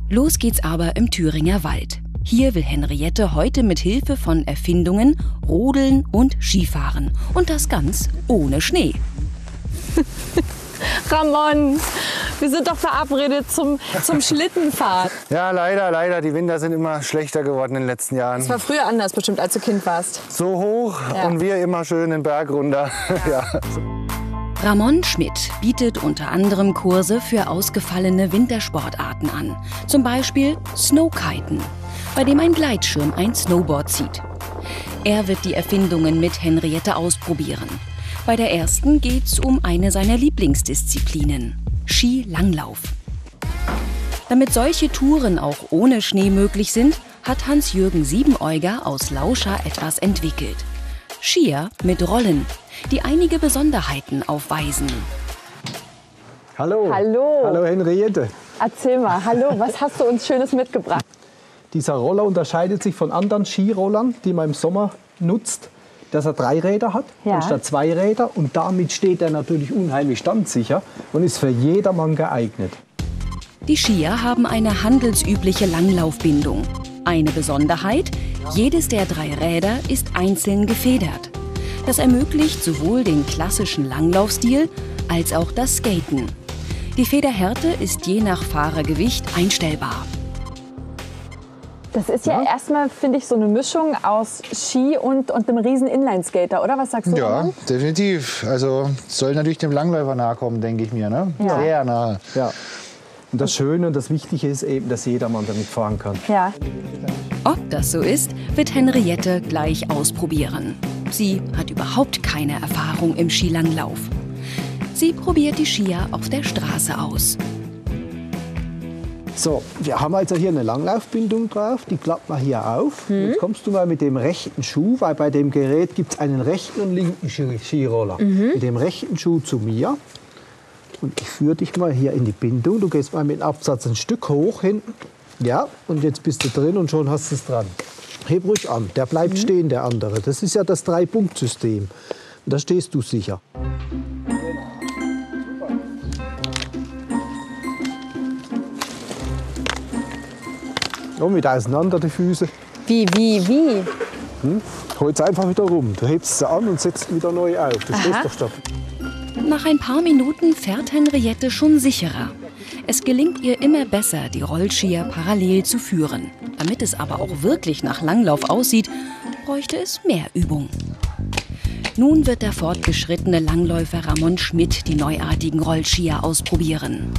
Los geht's aber im Thüringer Wald. Hier will Henriette heute mit Hilfe von Erfindungen rodeln und Skifahren. Und das ganz ohne Schnee. Ramon, wir sind doch verabredet zum Schlittenfahren. Ja, leider. Die Winter sind immer schlechter geworden in den letzten Jahren. Das war früher anders bestimmt, als du Kind warst. So hoch und wir immer schön den Berg runter. Ja. Ramon Schmidt bietet unter anderem Kurse für ausgefallene Wintersportarten an. Zum Beispiel Snowkiten, bei dem ein Gleitschirm ein Snowboard zieht. Er wird die Erfindungen mit Henriette ausprobieren. Bei der ersten geht's um eine seiner Lieblingsdisziplinen: Skilanglauf. Damit solche Touren auch ohne Schnee möglich sind, hat Hans-Jürgen Siebenäuger aus Lauscha etwas entwickelt. Skier mit Rollen, die einige Besonderheiten aufweisen. Hallo. Hallo. Hallo Henriette. Erzähl mal, hallo, was hast du uns Schönes mitgebracht? Dieser Roller unterscheidet sich von anderen Skirollern, die man im Sommer nutzt, dass er 3 Räder hat anstatt 2 Räder. Und damit steht er natürlich unheimlich standsicher und ist für jedermann geeignet. Die Skier haben eine handelsübliche Langlaufbindung. Eine Besonderheit: jedes der 3 Räder ist einzeln gefedert. Das ermöglicht sowohl den klassischen Langlaufstil als auch das Skaten. Die Federhärte ist je nach Fahrergewicht einstellbar. Das ist ja erstmal, finde ich, so eine Mischung aus Ski und einem riesen Inlineskater, oder? Was sagst du? Ja, Ramon? definitiv. Also soll natürlich dem Langläufer nahe kommen, denke ich mir. Ne? Ja. Sehr nahe. Ja. Und das Schöne und das Wichtige ist eben, dass jedermann damit fahren kann. Ja. Ob das so ist, wird Henriette gleich ausprobieren. Sie hat überhaupt keine Erfahrung im Skilanglauf. Sie probiert die Skier auf der Straße aus. So, wir haben also hier eine Langlaufbindung drauf, die klappt man hier auf. Jetzt kommst du mal mit dem rechten Schuh, weil bei dem Gerät gibt es einen rechten und linken Skiroller. Mit dem rechten Schuh zu mir. Und ich führe dich mal hier in die Bindung. Du gehst mal mit dem Absatz ein Stück hoch hinten. Ja, und jetzt bist du drin und schon hast du es dran. Heb ruhig an, der bleibt stehen, der andere. Das ist ja das 3-Punkt-System. Und da stehst du sicher. Und mit auseinander die Füße. Wie? Hol's einfach wieder rum. Du hebst sie an und setzt wieder neu auf. Du stehst doch stopp. Nach ein paar Minuten fährt Henriette schon sicherer. Es gelingt ihr immer besser, die Rollskier parallel zu führen. Damit es aber auch wirklich nach Langlauf aussieht, bräuchte es mehr Übung. Nun wird der fortgeschrittene Langläufer Ramon Schmidt die neuartigen Rollskier ausprobieren.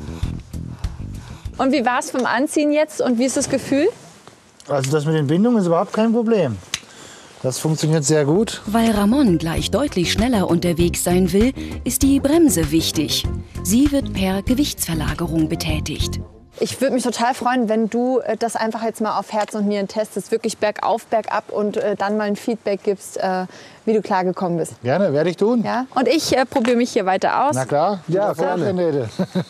Und wie war es vom Anziehen jetzt und wie ist das Gefühl? Also das mit den Bindungen ist überhaupt kein Problem. Das funktioniert sehr gut. Weil Ramon gleich deutlich schneller unterwegs sein will, ist die Bremse wichtig. Sie wird per Gewichtsverlagerung betätigt. Ich würde mich total freuen, wenn du das einfach jetzt mal auf Herz und Nieren testest, wirklich bergauf, bergab und dann mal ein Feedback gibst, wie du klargekommen bist. Gerne, werde ich tun. Ja? Und ich probiere mich hier weiter aus. Na klar. Ja, Viel Erfolg, gerne. Henriette.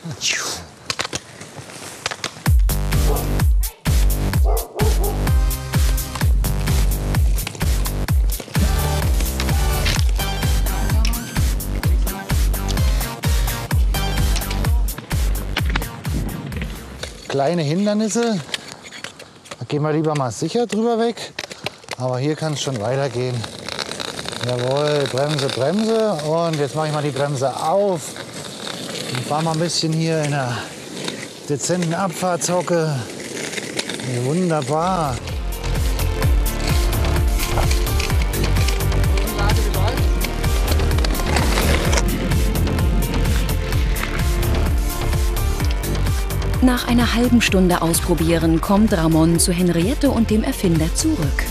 Kleine Hindernisse, da gehen wir lieber mal sicher drüber weg. Aber hier kann es schon weitergehen. Jawohl, Bremse, Bremse. Und jetzt mache ich mal die Bremse auf. Und fahre mal ein bisschen hier in einer dezenten Abfahrtshocke. Wunderbar. Nach einer halben Stunde Ausprobieren kommt Ramon zu Henriette und dem Erfinder zurück.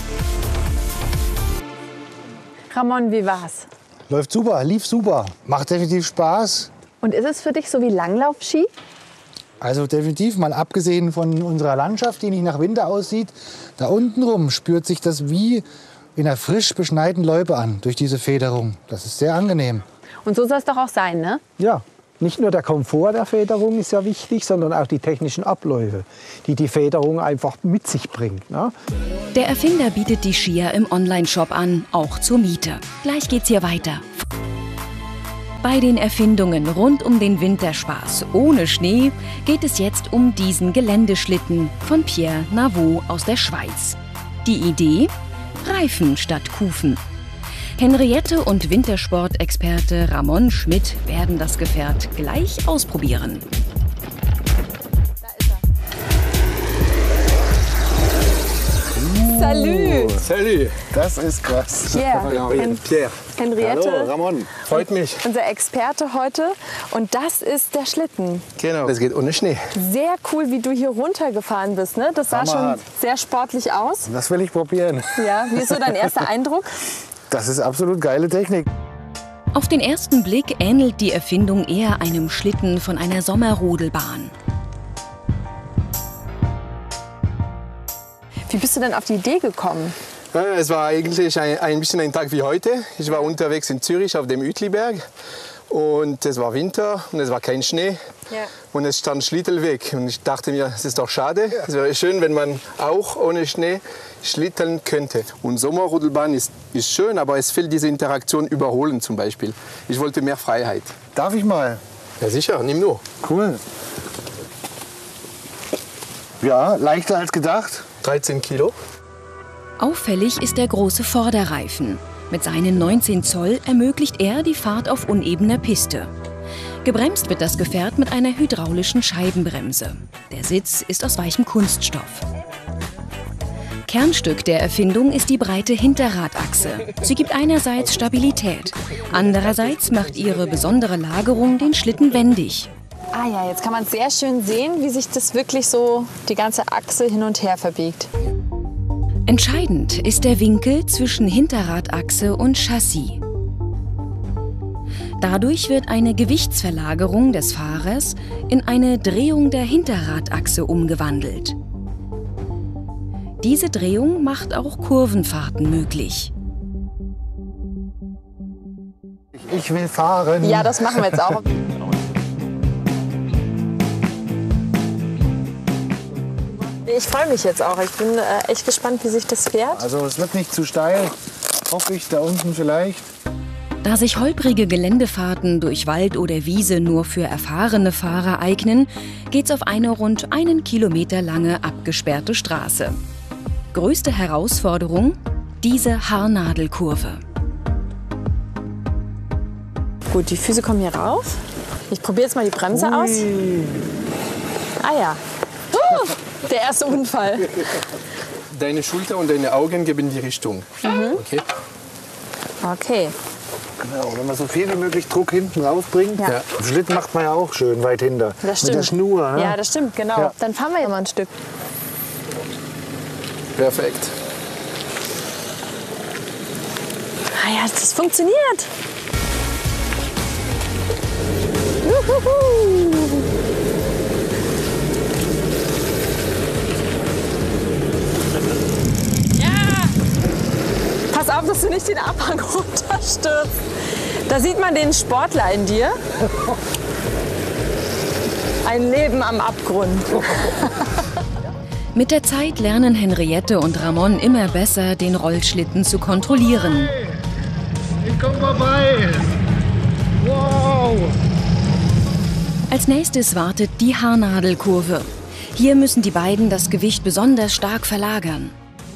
Ramon, wie war's? Läuft super, lief super. Macht definitiv Spaß. Und ist es für dich so wie Langlaufski? Also definitiv, mal abgesehen von unserer Landschaft, die nicht nach Winter aussieht, da unten rum spürt sich das wie in einer frisch beschneiten Loipe an, durch diese Federung. Das ist sehr angenehm. Und so soll es doch auch sein, ne? Ja, nicht nur der Komfort der Federung ist ja wichtig, sondern auch die technischen Abläufe, die die Federung einfach mit sich bringt. Ne? Der Erfinder bietet die Skier im Onlineshop an, auch zur Miete. Gleich geht's hier weiter. Bei den Erfindungen rund um den Winterspaß ohne Schnee geht es jetzt um diesen Geländeschlitten von Pierre Navot aus der Schweiz. Die Idee? Reifen statt Kufen. Henriette und Wintersportexperte Ramon Schmidt werden das Gefährt gleich ausprobieren. Salut! Salut! Das ist krass. Pierre. Henriette, Hallo, Ramon. Freut mich. unser Experte heute. Und das ist der Schlitten. Genau. Das geht ohne Schnee. Sehr cool, wie du hier runtergefahren bist. Ne? Das sah schon Hammerhart. sehr sportlich aus. Das will ich probieren. Ja, wie ist so dein erster Eindruck? Das ist absolut geile Technik. Auf den ersten Blick ähnelt die Erfindung eher einem Schlitten von einer Sommerrodelbahn. Wie bist du denn auf die Idee gekommen? Es war eigentlich ein bisschen ein Tag wie heute. Ich war unterwegs in Zürich auf dem Uetliberg. Und es war Winter und es war kein Schnee. Ja. Und es stand Schlittelweg. Und ich dachte mir, es ist doch schade. Es wäre schön, wenn man auch ohne Schnee schlitteln könnte. Und Sommerrodelbahn ist schön, aber es fehlt diese Interaktion überholen zum Beispiel. Ich wollte mehr Freiheit. Darf ich mal? Ja sicher, nimm nur. Cool. Ja, leichter als gedacht. 13 Kilo. Auffällig ist der große Vorderreifen. Mit seinen 19 Zoll ermöglicht er die Fahrt auf unebener Piste. Gebremst wird das Gefährt mit einer hydraulischen Scheibenbremse. Der Sitz ist aus weichem Kunststoff. Kernstück der Erfindung ist die breite Hinterradachse. Sie gibt einerseits Stabilität, andererseits macht ihre besondere Lagerung den Schlitten wendig. Ah ja, jetzt kann man sehr schön sehen, wie sich das wirklich so die ganze Achse hin und her verbiegt. Entscheidend ist der Winkel zwischen Hinterradachse und Chassis. Dadurch wird eine Gewichtsverlagerung des Fahrers in eine Drehung der Hinterradachse umgewandelt. Diese Drehung macht auch Kurvenfahrten möglich. Ich will fahren. Ja, das machen wir jetzt auch. Ich freue mich jetzt auch. Ich bin echt gespannt, wie sich das fährt. Also es wird nicht zu steil. Hoffe ich, da unten vielleicht. Da sich holprige Geländefahrten durch Wald oder Wiese nur für erfahrene Fahrer eignen, geht's auf eine rund 1 Kilometer lange abgesperrte Straße. Größte Herausforderung? Diese Haarnadelkurve. Gut, die Füße kommen hier rauf. Ich probiere jetzt mal die Bremse aus. Ah ja. Der erste Unfall. Deine Schulter und deine Augen geben die Richtung. Okay? Okay. Genau, wenn man so viel wie möglich Druck hinten raufbringt. Ja. Den Schlitt macht man ja auch schön weit hinter. Das stimmt. Mit der Schnur. Ne? Ja, das stimmt, genau. Ja. Dann fahren wir ja mal ein Stück. Perfekt. Ah ja, das funktioniert. Juhuhu. Pass auf, dass du nicht den Abhang runterstürzt. Da sieht man den Sportler in dir. Ein Leben am Abgrund. Mit der Zeit lernen Henriette und Ramon immer besser, den Rollschlitten zu kontrollieren. Ich komm vorbei. Wow. Als nächstes wartet die Haarnadelkurve. Hier müssen die beiden das Gewicht besonders stark verlagern.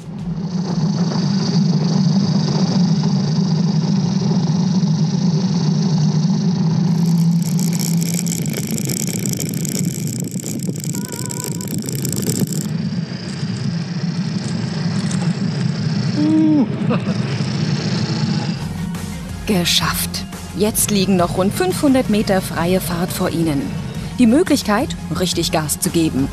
Geschafft! Jetzt liegen noch rund 500 Meter freie Fahrt vor ihnen. Die Möglichkeit, richtig Gas zu geben.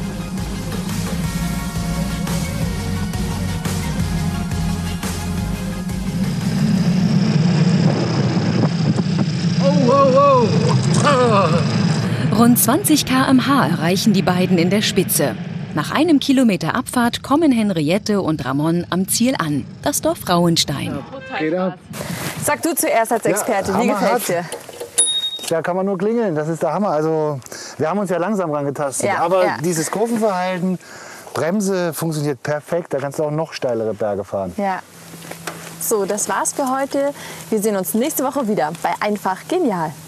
Rund 20 km/h erreichen die beiden in der Spitze. Nach 1 Kilometer Abfahrt kommen Henriette und Ramon am Ziel an, das Dorf Rauenstein. Geht ab. Sag du zuerst als Experte, wie hammerhart. gefällt's dir? Da kann man nur klingeln, das ist der Hammer. Also, wir haben uns ja langsam rangetastet. Ja, aber ja. dieses Kurvenverhalten, Bremse funktioniert perfekt. Da kannst du auch noch steilere Berge fahren. Ja. So, das war's für heute. Wir sehen uns nächste Woche wieder bei Einfach Genial.